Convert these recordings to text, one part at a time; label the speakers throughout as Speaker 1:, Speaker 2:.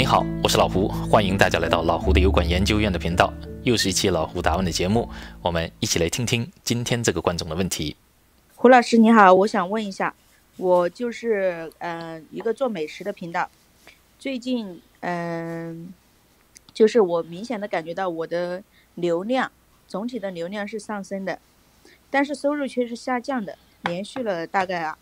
Speaker 1: 你好，我是老胡，欢迎大家来到老胡的油管研究院的频道，又是一期老胡答问的节目，我们一起来听听今天这个观众的问题。
Speaker 2: 胡老师你好，我想问一下，我就是一个做美食的频道，最近就是我明显的感觉到我的流量，总体的流量是上升的，但是收入却是下降的，连续了大概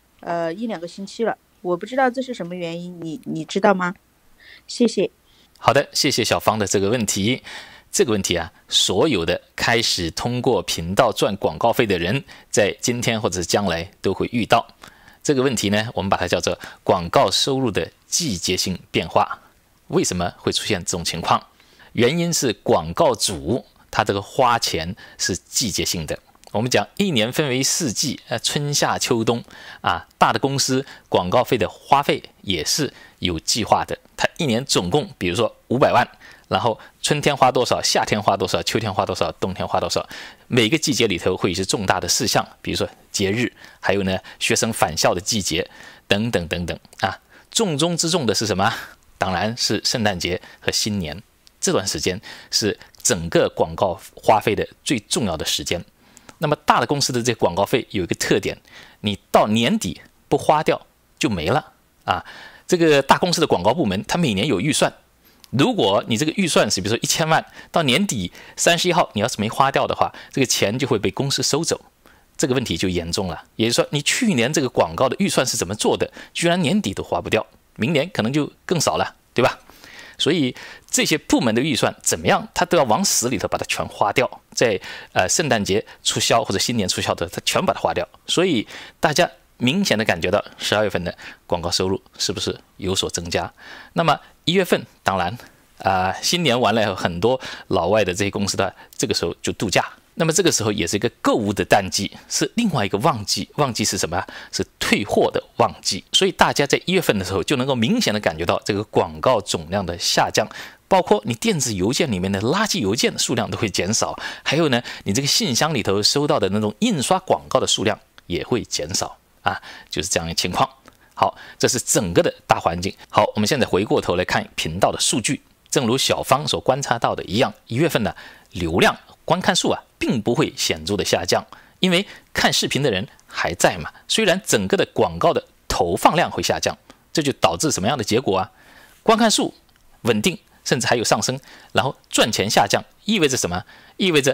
Speaker 2: 1-2个星期了，我不知道这是什么原因，你知道吗？谢谢。
Speaker 1: 好的，谢谢小芳的这个问题。这个问题啊，所有的开始通过频道赚广告费的人，在今天或者是将来都会遇到。这个问题呢，我们把它叫做广告收入的季节性变化。为什么会出现这种情况？原因是广告主他这个花钱是季节性的。我们讲一年分为4季，春夏秋冬啊，大的公司广告费的花费也是有计划的。它一年总共，比如说500万，然后春天花多少，夏天花多少，秋天花多少，冬天花多少。每个季节里头会有一些重大的事项，比如说节日，还有呢学生返校的季节等等等等啊。重中之重的是什么？当然是圣诞节和新年，这段时间是整个广告花费的最重要的时间。那么大的公司的这些广告费有一个特点，你到年底不花掉就没了啊。这个大公司的广告部门，它每年有预算，如果你这个预算是比如说1000万，到年底31号你要是没花掉的话，这个钱就会被公司收走，这个问题就严重了。也就是说，你去年这个广告的预算是怎么做的，居然年底都花不掉，明年可能就更少了，对吧？所以这些部门的预算怎么样，他都要往死里头把它全花掉，在圣诞节促销或者新年促销的，他全把它花掉。所以大家明显的感觉到12月份的广告收入是不是有所增加？那么1月份，当然新年完了以后，很多老外的这些公司的这个时候就度假。那么这个时候也是一个购物的淡季，是另外一个旺季。旺季是什么？是退货的旺季。所以大家在1月份的时候就能够明显的感觉到这个广告总量的下降，包括你电子邮件里面的垃圾邮件的数量都会减少，还有呢，你这个信箱里头收到的那种印刷广告的数量也会减少啊，就是这样一个情况。好，这是整个的大环境。好，我们现在回过头来看频道的数据，正如小芳所观察到的一样，1月份呢，流量观看数并不会显著的下降，因为看视频的人还在嘛。虽然整个的广告的投放量会下降，这就导致什么样的结果啊？观看数稳定，甚至还有上升，然后赚钱下降，意味着什么？意味着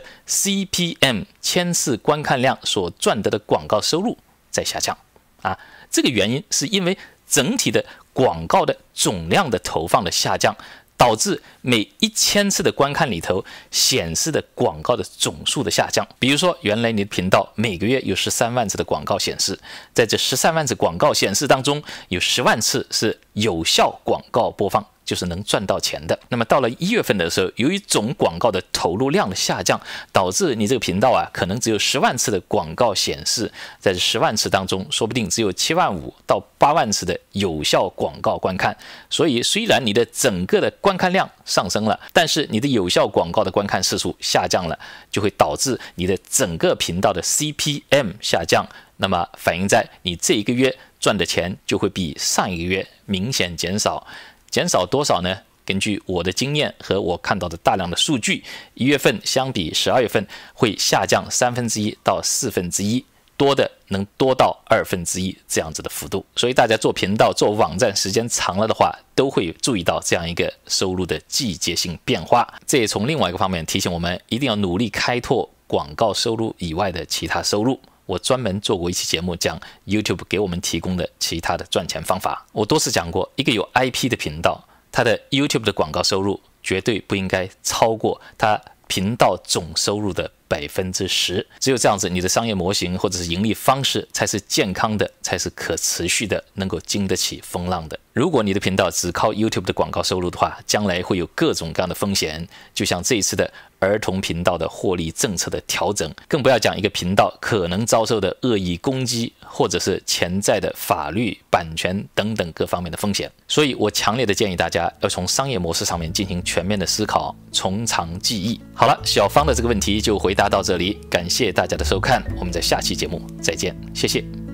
Speaker 1: CPM 千次观看量所赚得的广告收入在下降啊。这个原因是因为整体的广告的总量的投放的下降，导致每1000次的观看里头显示的广告的总数的下降。比如说，原来你的频道每个月有13万次的广告显示，在这13万次广告显示当中，有10万次是有效广告播放，就是能赚到钱的。那么到了1月份的时候，由于总广告的投入量的下降，导致你这个频道可能只有10万次的广告显示，在这10万次当中，说不定只有7万5到8万次的有效广告观看。所以虽然你的整个的观看量上升了，但是你的有效广告的观看次数下降了，就会导致你的整个频道的 CPM 下降。那么反映在你这一个月赚的钱就会比上一个月明显减少。减少多少呢？根据我的经验和我看到的大量的数据，1月份相比12月份会下降1/3到1/4，多的能多到1/2这样子的幅度。所以大家做频道、做网站时间长了的话，都会注意到这样一个收入的季节性变化。这也从另外一个方面提醒我们，一定要努力开拓广告收入以外的其他收入。我专门做过一期节目，讲 YouTube 给我们提供的其他的赚钱方法。我多次讲过，一个有 IP 的频道，它的 YouTube 的广告收入绝对不应该超过它频道总收入的10%。只有这样子，你的商业模型或者是盈利方式才是健康的，才是可持续的，能够经得起风浪的。如果你的频道只靠 YouTube 的广告收入的话，将来会有各种各样的风险，就像这一次的儿童频道的获利政策的调整，更不要讲一个频道可能遭受的恶意攻击，或者是潜在的法律、版权等等各方面的风险。所以我强烈的建议大家要从商业模式上面进行全面的思考，从长计议。好了，小芳的这个问题就回答到这里，感谢大家的收看，我们在下期节目再见，谢谢。